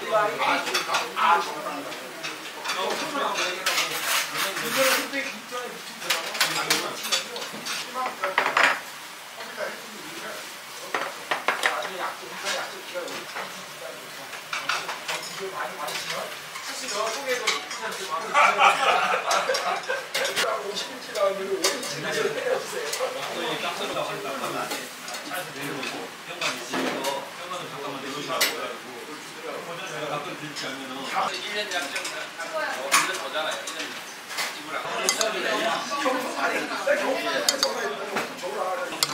많이 받으시면 사실 저 속에도 사람들이 많은 50인치 나오면 5인치를 때려주세요. 저희 깜짝으로 하면 안 돼. 차에서 내려오고 현관 있으니까 현관을 잠깐만 내려오시라고 해가지고 저희가 가끔 들지 않으면은 1년 약정 1년 더잖아요. 1년 지불하고. 경품 아니 경품한테 전화해도 전화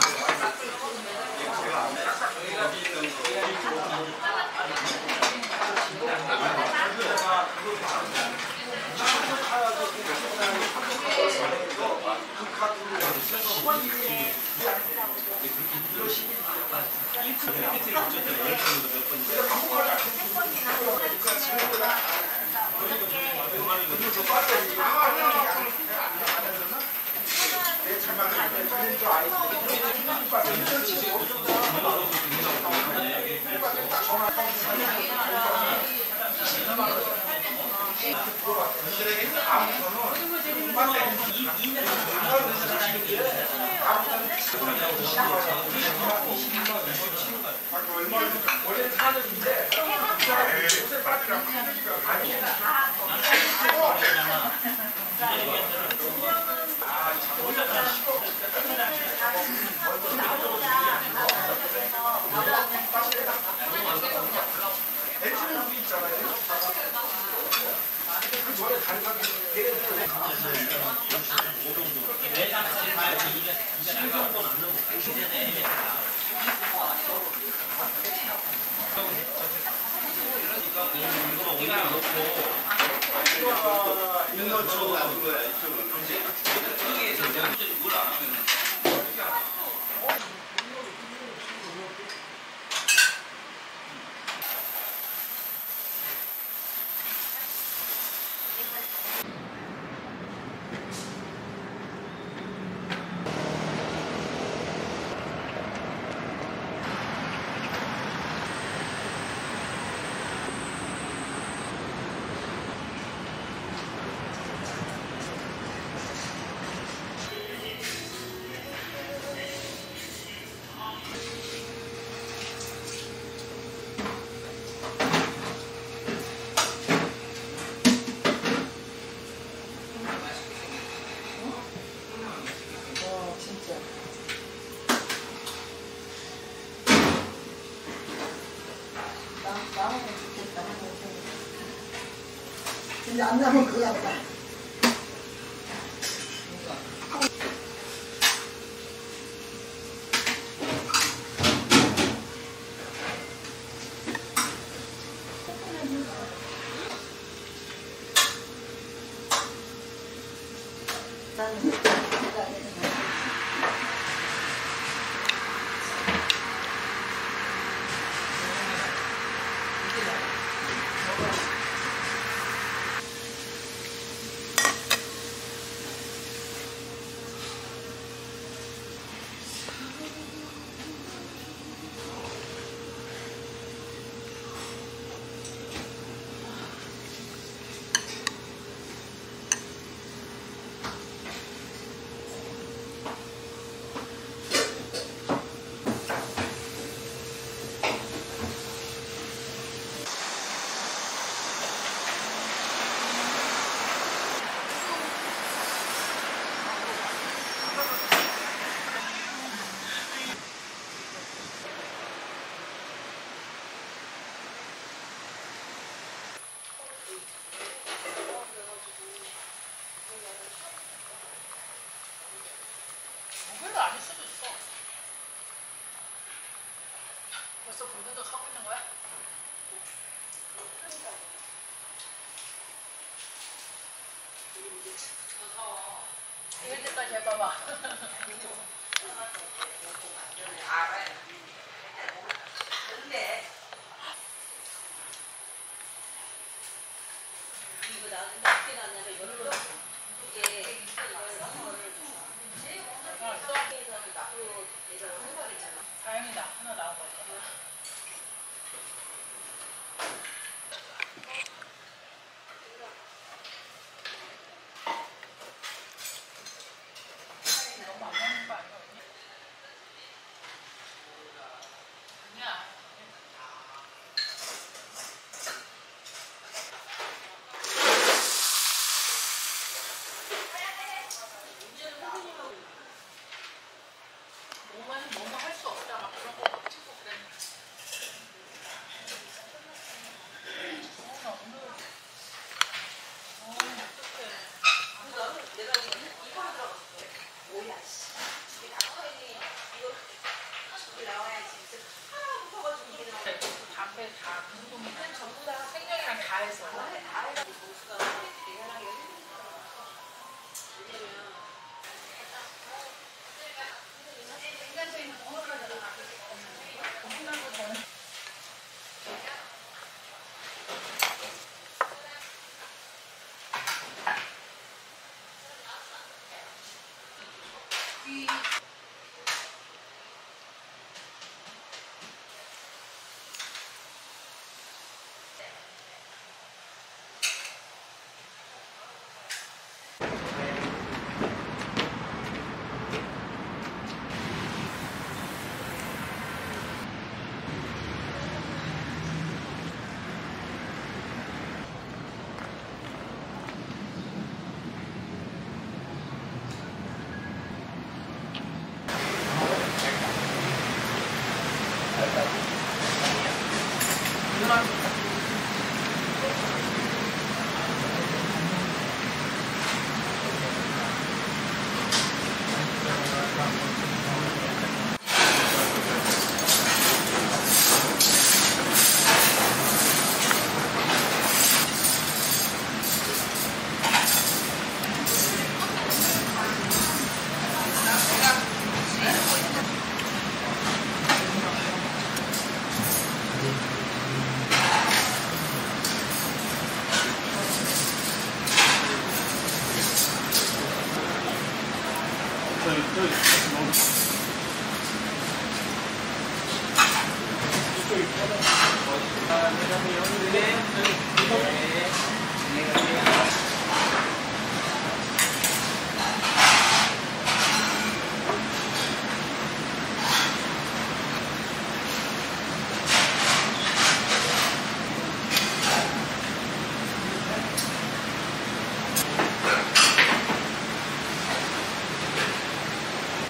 원래는 사는데 요새 빠지라고 대충 우리 있잖아요. 그 전에 다른 가게 걔네들 인너쪽으로 가는 거야. 이쪽은. 여기에서 내가 뭘 안 하면 나오면 좋겠다. 근데 안 나오면 그거 같다. 별로 아닐 수도 있어. 벌써 불근덕 하고 있는 거야? 이럴 때까지 해봐봐. 다행이다. 하나 나온 거 있어. 네. 네.